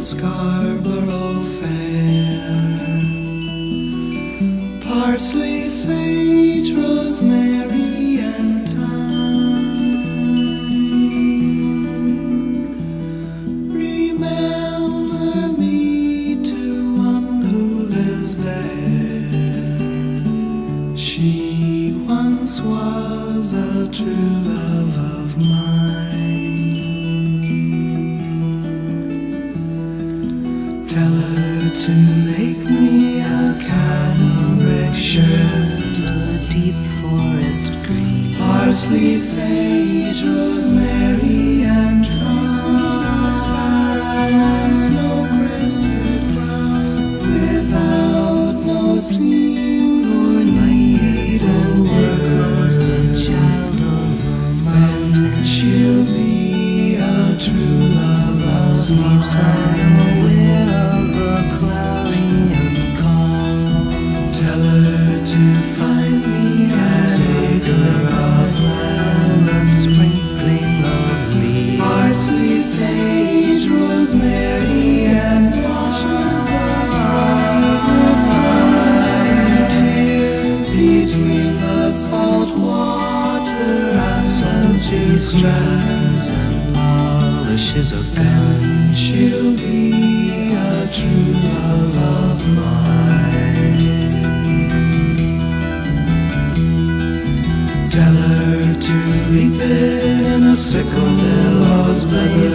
Scarborough Fair. Parsley, sage, rosemary, and thyme. Remember me to one who lives there. She once was a true love of mine. Tell her to make me a cambric shirt, a deep forest green. Parsley, sage, rosemary, and thyme. Sparrow and snow-crested brown, without no seam or needlework. The child of the mountain, she'll be a true love of sleeps mine. unaware of a clarion call. Tell her to find me an acre of land, a sprinkling of leaves. Parsley, sage, rosemary, and thyme. Between the salt water and She strands and polishes a gun. she'll be a true love of mine. Tell her to reap it in a sickle, bellows,